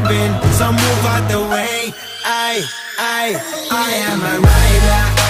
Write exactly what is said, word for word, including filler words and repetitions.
jumping, so move out the way. I, I, I am a rider.